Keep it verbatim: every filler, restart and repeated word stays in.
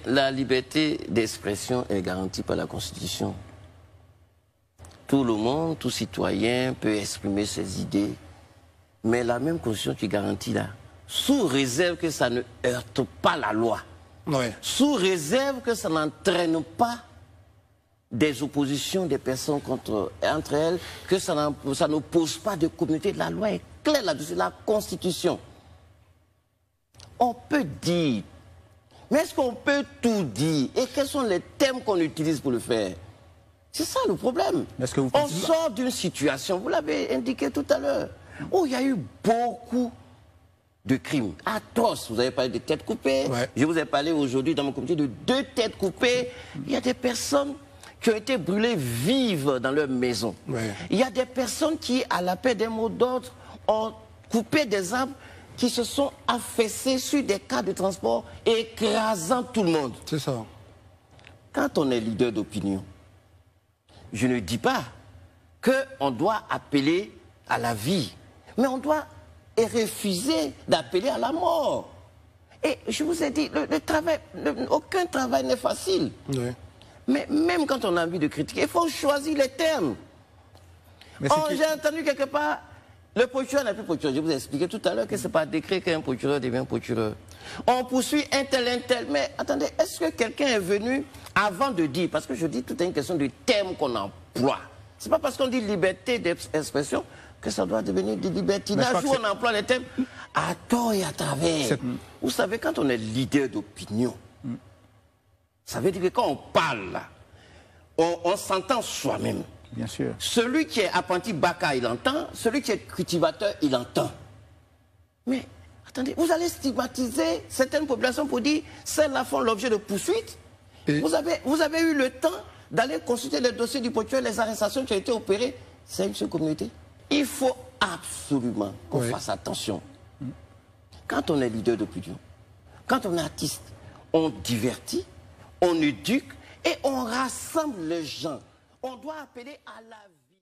La liberté d'expression est garantie par la Constitution. Tout le monde, tout citoyen peut exprimer ses idées, mais la même Constitution qui garantit là, sous réserve que ça ne heurte pas la loi, ouais. sous réserve que ça n'entraîne pas des oppositions des personnes contre, entre elles, que ça, ça n'oppose pas de communauté. La loi est claire là-dessus, la Constitution. On peut dire, mais est-ce qu'on peut tout dire? Et quels sont les thèmes qu'on utilise pour le faire? C'est ça le problème. Que vous On sort d'une situation, vous l'avez indiqué tout à l'heure, où il y a eu beaucoup de crimes atroces. Vous avez parlé de têtes coupées. Ouais. Je vous ai parlé aujourd'hui dans mon comité de deux têtes coupées. Il y a des personnes qui ont été brûlées vives dans leur maison. Ouais. Il y a des personnes qui, à la paix des mots d'ordre, ont coupé des arbres qui se sont affaissés sur des cas de transport, écrasant tout le monde. C'est ça. Quand on est leader d'opinion, je ne dis pas qu'on doit appeler à la vie, mais on doit refuser d'appeler à la mort. Et je vous ai dit, le, le travail, le, aucun travail n'est facile. Oui. Mais même quand on a envie de critiquer, il faut choisir les termes. Oh, qui... J'ai entendu quelque part, le procureur n'est plus procureur. Je vous ai expliqué tout à l'heure que c'est par décret qu'un procureur devient procureur. On poursuit un tel, un tel. Mais attendez, est-ce que quelqu'un est venu avant de dire, parce que je dis tout est une question de terme qu'on emploie. C'est pas parce qu'on dit liberté d'expression que ça doit devenir du libertinage où on emploie les termes à tort et à travers. Vous savez, quand on est leader d'opinion, mm. ça veut dire que quand on parle, on, on s'entend soi-même. Bien sûr. Celui qui est apprenti baka, il entend. Celui qui est cultivateur, il entend. Mais, attendez, vous allez stigmatiser certaines populations pour dire celles-là font l'objet de poursuites. Et... Vous avez, vous avez eu le temps d'aller consulter les dossiers du procureur, les arrestations qui ont été opérées. C'est une seule communauté. Il faut absolument qu'on oui. fasse attention. Quand on est leader d'opinion, quand on est artiste, on divertit, on éduque et on rassemble les gens. On doit appeler à la vie.